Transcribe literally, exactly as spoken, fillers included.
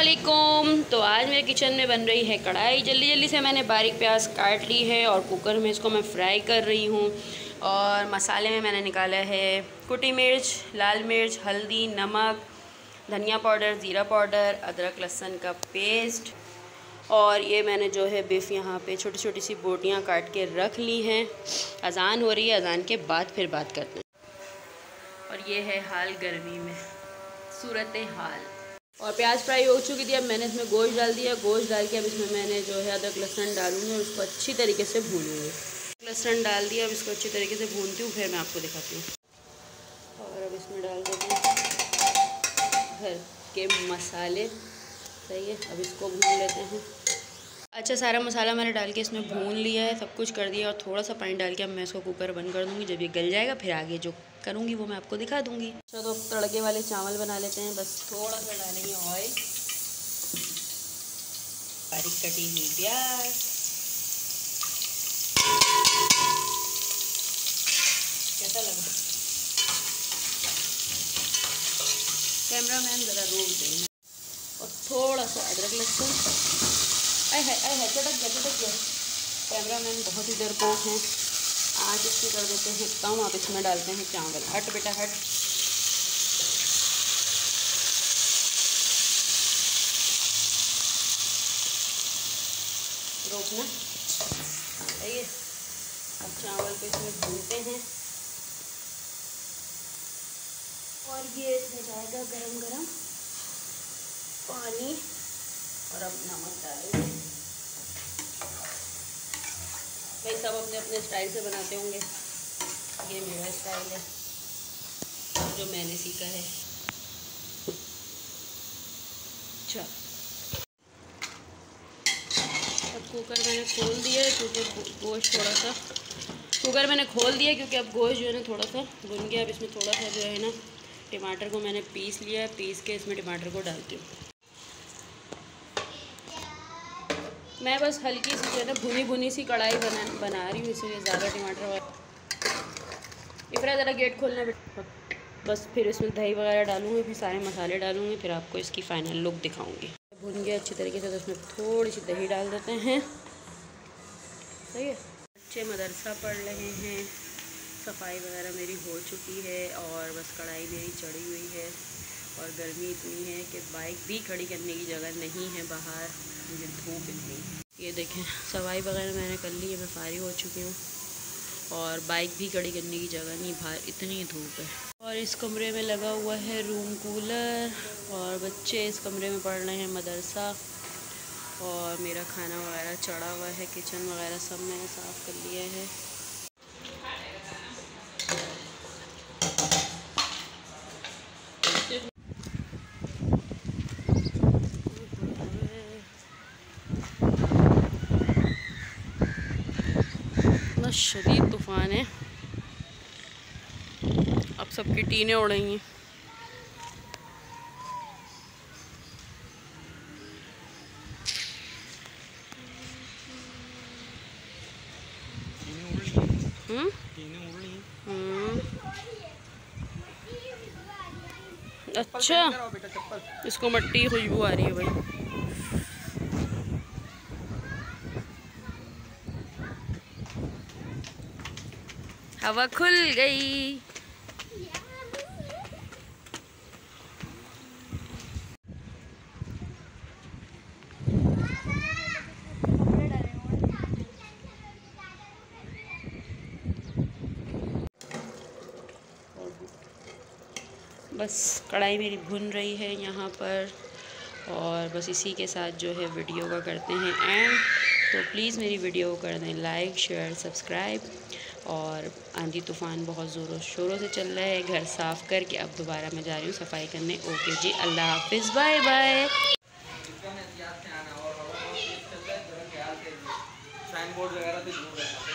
वालेकुम। तो आज मेरे किचन में बन रही है कढ़ाई। जल्दी जल्दी से मैंने बारीक प्याज काट ली है और कुकर में इसको मैं फ्राई कर रही हूँ। और मसाले में मैंने निकाला है कुटी मिर्च, लाल मिर्च, हल्दी, नमक, धनिया पाउडर, ज़ीरा पाउडर, अदरक लहसुन का पेस्ट। और ये मैंने जो है बीफ यहाँ पे छोटी छोटी सी बोटियाँ काट के रख ली हैं। अजान हो रही है, अजान के बाद फिर बात करते हैं। और ये है हाल गर्मी में, सूरत हाल। और प्याज फ्राई हो चुकी थी। अब मैंने इसमें गोश्त डाल दिया। गोश्त डाल के अब इसमें मैंने जो है अदरक लहसुन डालूंगी और उसको अच्छी तरीके से भूनूंगी। लहसुन डाल दिया, अब इसको अच्छी तरीके से भूनती हूँ, फिर मैं आपको दिखाती हूँ। और अब इसमें डाल देती हूँ घर के मसाले। सही है, अब इसको भून लेते हैं। अच्छा, सारा मसाला मैंने डाल के इसमें भून लिया है, सब कुछ कर दिया। और थोड़ा सा पानी डाल के अब मैं इसको कुकर बंद कर दूँगी। जब ये गल जाएगा फिर आगे जो करूँगी वो मैं आपको दिखा दूँगी। अच्छा, तो तड़के वाले चावल बना लेते हैं। बस थोड़ा सा डालेंगे ऑयल, बारीक कटी हुई प्याज, कैसा लगा कैमरा मैन, ज़रा रोक देना। और थोड़ा सा अदरक लहसुन। आए है आए है चटक गया चटक गया। कैमरा मैन बहुत ही डरपोक हैं। आज इसकी कर देते हैं कम। आप इसमें डालते हैं चावल। हट बेटा हट। रोकना। सही है, अब चावल को इसमें भूनते हैं। और ये इसमें जाएगा गरम गरम पानी। और अब नमक डालेंगे। भाई सब अपने अपने स्टाइल से बनाते होंगे, ये मेरा स्टाइल है जो मैंने सीखा है। अच्छा, अब कुकर मैंने खोल दिया है क्योंकि गोश्त थोड़ा सा कुकर मैंने खोल दिया क्योंकि अब गोश्त जो है ना थोड़ा सा भुन गया। अब इसमें थोड़ा सा जो है ना टमाटर को मैंने पीस लिया है। पीस के इसमें टमाटर को डालती हूँ। मैं बस हल्की सी जो है ना भुनी भुनी सी कढ़ाई बना बना रही हूँ, इसलिए ज़्यादा टमाटर वाला। इफरा ज़रा गेट खोलना बेटा। बस फिर इसमें दही वगैरह डालूँगी, फिर सारे मसाले डालूँगी, फिर आपको इसकी फ़ाइनल लुक दिखाऊँगी। भुन गया अच्छी तरीके से, तो इसमें थोड़ी सी दही डाल देते हैं। सही है। बच्चे मदरसा पढ़ रहे हैं, सफाई वगैरह मेरी हो चुकी है और बस कढ़ाई मेरी चढ़ी हुई है। और गर्मी इतनी है कि बाइक भी खड़ी करने की जगह नहीं है बाहर, मुझे धूप इतनी। ये देखें, सफाई वगैरह मैंने कर ली है, मैं फारिग हो चुकी हूँ। और बाइक भी खड़ी करने की जगह नहीं, बाहर इतनी धूप है। और इस कमरे में लगा हुआ है रूम कूलर। और बच्चे इस कमरे में पढ़ रहे हैं मदरसा। और मेरा खाना वगैरह चढ़ा हुआ है, किचन वगैरह सब मैंने साफ़ कर लिया है। इतना शदीद तूफ़ान है, अब सबकी टीनें उड़ेंगी। हम्म हम्म अच्छा, इसको मट्टी की खुशबू आ रही है भाई। हवा खुल गई। बस कढ़ाई मेरी भुन रही है यहाँ पर। और बस इसी के साथ जो है वीडियो का करते हैं एंड। तो प्लीज़ मेरी वीडियो को कर दें लाइक, शेयर, सब्सक्राइब। और आंधी तूफ़ान बहुत ज़ोरों शोरों से चल रहा है। घर साफ़ करके अब दोबारा मैं जा रही हूँ सफाई करने। ओके जी, अल्लाह हाफिज़, बाय बाय। साइन बोर्ड वगैरह